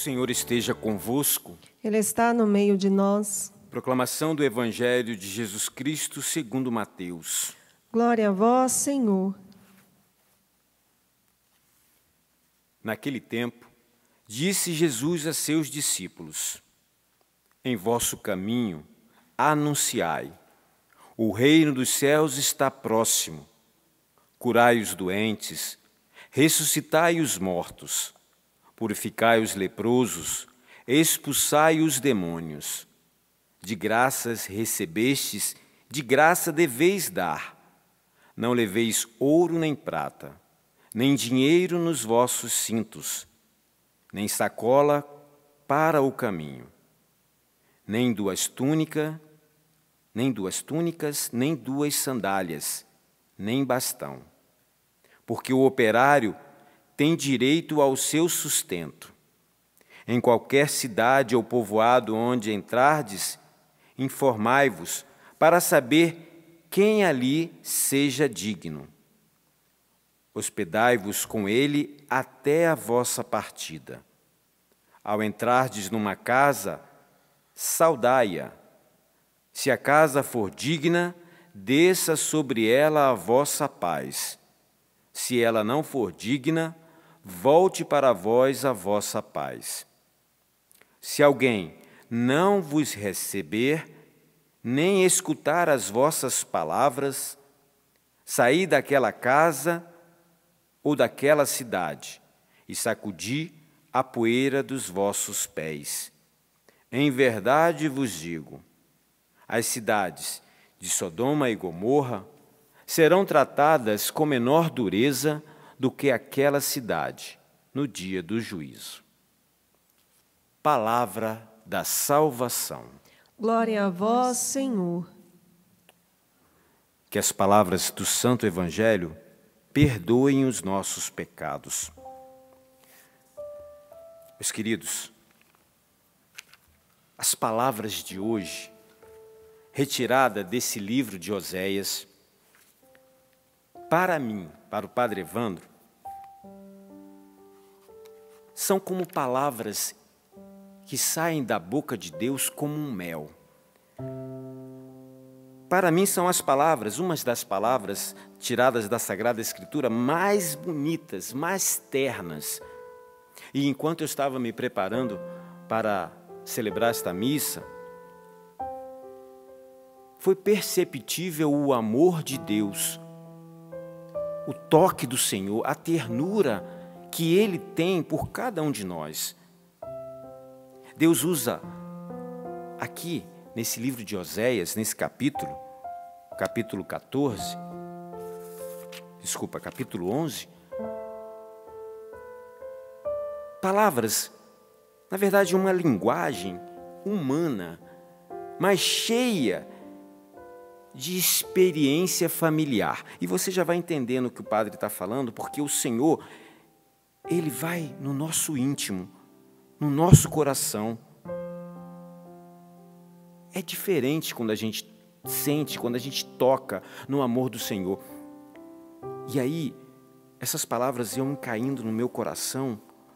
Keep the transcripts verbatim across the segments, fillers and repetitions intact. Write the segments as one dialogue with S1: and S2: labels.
S1: Senhor esteja convosco.
S2: Ele está no meio de nós.
S1: Proclamação do Evangelho de Jesus Cristo segundo Mateus.
S2: Glória a vós, Senhor.
S1: Naquele tempo, disse Jesus a seus discípulos: Em vosso caminho, anunciai: o reino dos céus está próximo. Curai os doentes, ressuscitai os mortos, purificai os leprosos, expulsai os demônios. De graças recebestes, de graça deveis dar. Não leveis ouro nem prata, nem dinheiro nos vossos cintos, nem sacola para o caminho, nem duas túnicas, nem duas túnicas, nem duas sandálias, nem bastão. Porque o operário tem direito ao seu sustento. Em qualquer cidade ou povoado onde entrardes, informai-vos para saber quem ali seja digno. Hospedai-vos com ele até a vossa partida. Ao entrardes numa casa, saudai-a. Se a casa for digna, desça sobre ela a vossa paz. Se ela não for digna, volte para vós a vossa paz. Se alguém não vos receber, nem escutar as vossas palavras, saí daquela casa ou daquela cidade e sacudi a poeira dos vossos pés. Em verdade vos digo, as cidades de Sodoma e Gomorra serão tratadas com menor dureza do que aquela cidade no dia do juízo. Palavra da salvação.
S2: Glória a vós, Senhor.
S1: Que as palavras do Santo Evangelho perdoem os nossos pecados. Meus queridos, as palavras de hoje, retirada desse livro de Oséias, para mim, para o Padre Evandro, são como palavras que saem da boca de Deus como um mel. Para mim são as palavras, umas das palavras tiradas da Sagrada Escritura mais bonitas, mais ternas. E enquanto eu estava me preparando para celebrar esta missa, foi perceptível o amor de Deus, o toque do Senhor, a ternura que Ele tem por cada um de nós. Deus usa aqui, nesse livro de Oséias, nesse capítulo, capítulo quatorze, desculpa, capítulo onze, palavras, na verdade, uma linguagem humana, mas cheia de experiência familiar. E você já vai entendendo o que o Padre está falando, porque o Senhor, Ele vai no nosso íntimo, no nosso coração. É diferente quando a gente sente, quando a gente toca no amor do Senhor. E aí, essas palavras iam caindo no meu coração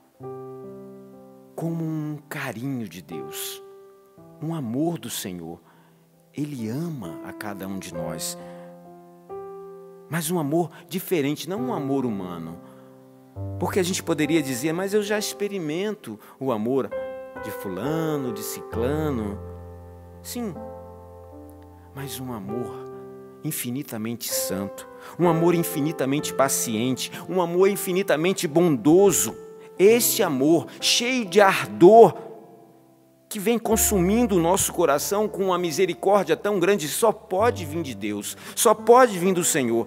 S1: como um carinho de Deus, um amor do Senhor. Ele ama a cada um de nós, mas um amor diferente, não um amor humano. Porque a gente poderia dizer, mas eu já experimento o amor de fulano, de ciclano. Sim, mas um amor infinitamente santo, um amor infinitamente paciente, um amor infinitamente bondoso. Esse amor cheio de ardor que vem consumindo o nosso coração com uma misericórdia tão grande, só pode vir de Deus, só pode vir do Senhor.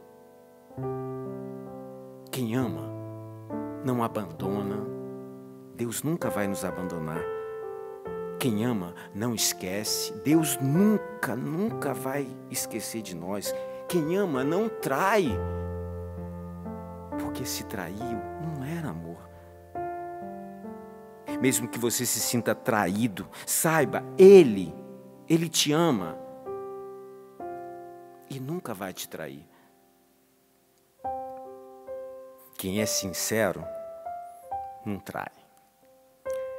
S1: Quem ama não abandona. Deus nunca vai nos abandonar. Quem ama não esquece. Deus nunca, nunca vai esquecer de nós. Quem ama não trai. Porque se traiu, não era amor. Mesmo que você se sinta traído, saiba, Ele, Ele te ama. E nunca vai te trair. Quem é sincero, não trai.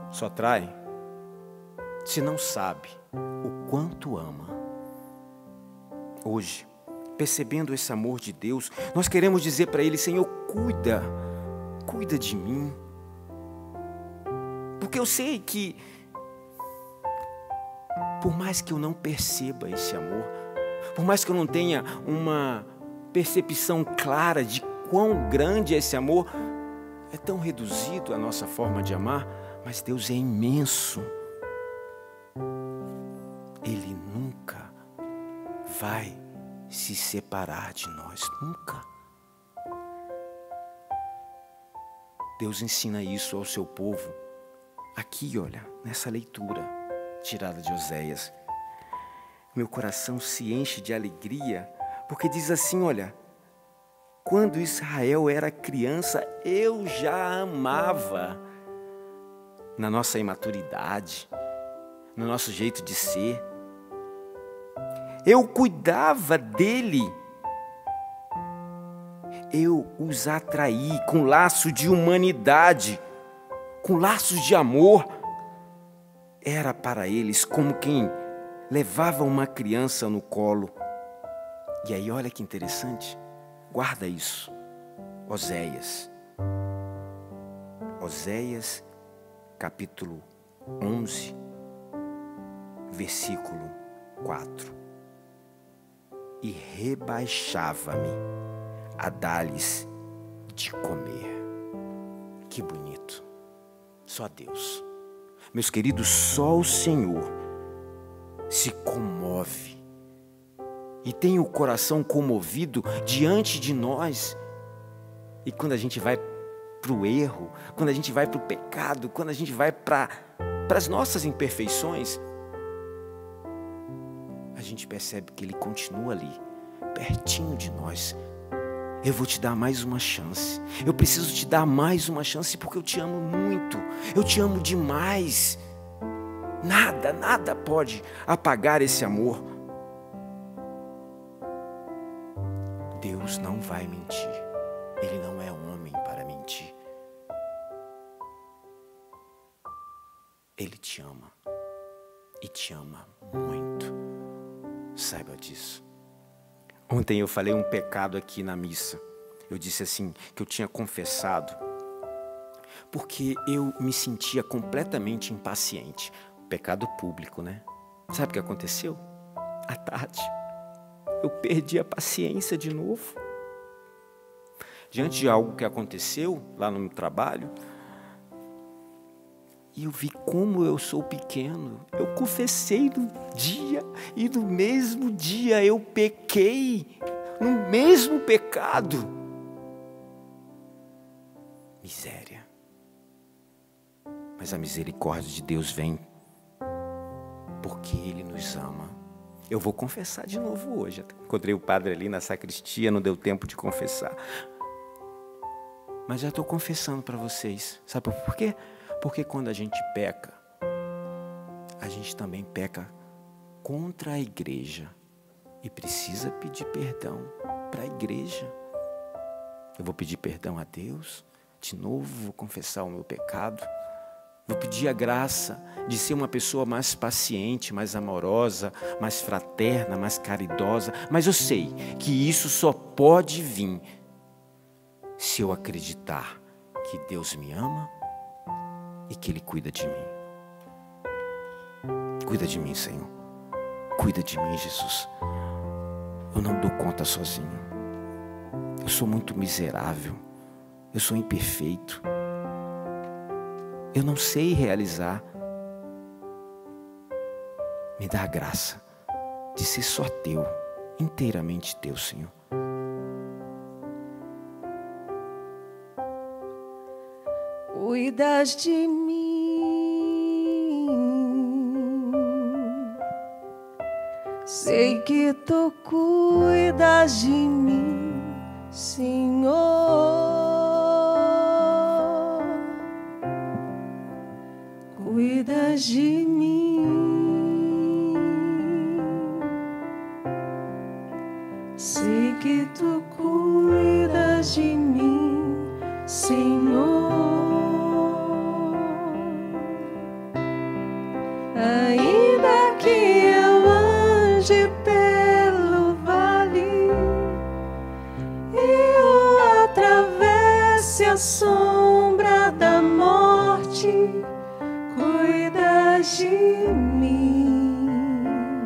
S1: só trai se não sabe o quanto ama. Hoje, percebendo esse amor de Deus, nós queremos dizer para Ele: Senhor, cuida, cuida de mim. Porque eu sei que, por mais que eu não perceba esse amor, por mais que eu não tenha uma percepção clara de quão grande é esse amor, é tão reduzido a nossa forma de amar, mas Deus é imenso. Ele nunca vai se separar de nós, nunca. Deus ensina isso ao seu povo, aqui, olha, nessa leitura tirada de Oséias. Meu coração se enche de alegria, porque diz assim, olha: quando Israel era criança, eu já amava. Na nossa imaturidade, no nosso jeito de ser, eu cuidava dele. Eu os atraí com laço de humanidade, com laços de amor. Era para eles como quem levava uma criança no colo. E aí, olha que interessante, guarda isso. Oséias. Oséias, capítulo onze, versículo quatro. E rebaixava-me a dar-lhes de comer. Que bonito. Só Deus. Meus queridos, só o Senhor se comove e tem o coração comovido diante de nós. E quando a gente vai para o erro, quando a gente vai para o pecado, quando a gente vai para as nossas imperfeições, a gente percebe que Ele continua ali, pertinho de nós. Eu vou te dar mais uma chance. Eu preciso te dar mais uma chance porque eu te amo muito. Eu te amo demais. Nada, nada pode apagar esse amor. Deus não vai mentir. Ele não é homem para mentir. Ele te ama. E te ama muito. Saiba disso. Ontem eu falei um pecado aqui na missa. Eu disse assim, que eu tinha confessado, porque eu me sentia completamente impaciente. Pecado público, né? Sabe o que aconteceu? À tarde, eu perdi a paciência de novo. Diante de algo que aconteceu lá no meu trabalho, e eu vi como eu sou pequeno. Eu confessei no dia, e no mesmo dia eu pequei, no mesmo pecado. Miséria. Mas a misericórdia de Deus vem porque Ele nos ama. Eu vou confessar de novo hoje. Encontrei o padre ali na sacristia, não deu tempo de confessar. Mas já estou confessando para vocês. Sabe por quê? Porque quando a gente peca, a gente também peca contra a igreja e precisa pedir perdão para a igreja. Eu vou pedir perdão a Deus, de novo vou confessar o meu pecado, vou pedir a graça de ser uma pessoa mais paciente, mais amorosa, mais fraterna, mais caridosa, mas eu sei que isso só pode vir se eu acreditar que Deus me ama e que Ele cuida de mim. Cuida de mim, Senhor. Cuida de mim, Jesus. Eu não dou conta sozinho. Eu sou muito miserável. Eu sou imperfeito. Eu não sei realizar. Me dá a graça de ser só Teu, inteiramente Teu, Senhor.
S2: Cuidas de mim, sei que Tu cuidas de mim, Senhor. Cuidas de mim, sei que Tu cuidas de mim, Senhor. a sombra da morte, cuida de mim,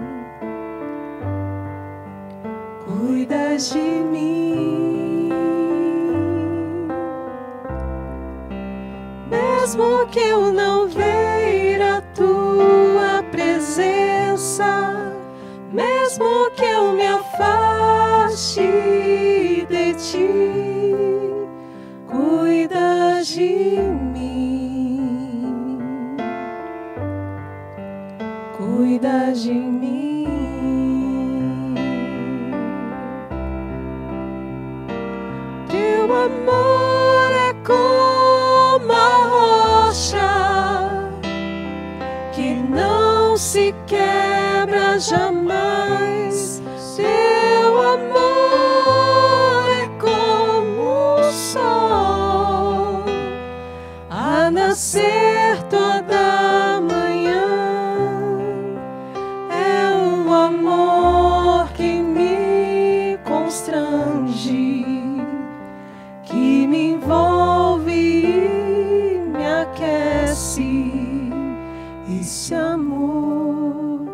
S2: cuida de mim. Mesmo que eu não veja a tua presença, mesmo que eu me afaste de ti, cuida de mim, cuida de mim. Teu amor é como a rocha que não se quebra jamais. Teu amor é como o sol a nascer toda manhã. É um amor que me constrange, que me envolve e me aquece. Esse amor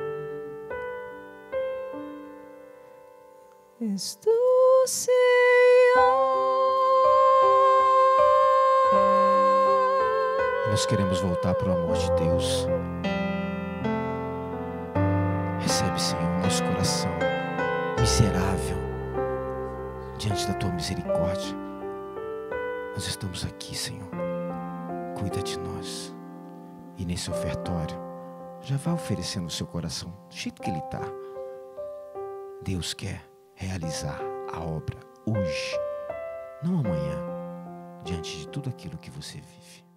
S2: és tu, Senhor.
S3: Nós queremos voltar para o amor de Deus. Recebe, Senhor, nosso coração miserável diante da tua misericórdia. Nós estamos aqui, Senhor. Cuida de nós. E nesse ofertório, já vá oferecendo o seu coração do jeito que ele está. Deus quer realizar a obra hoje, não amanhã, diante de tudo aquilo que você vive.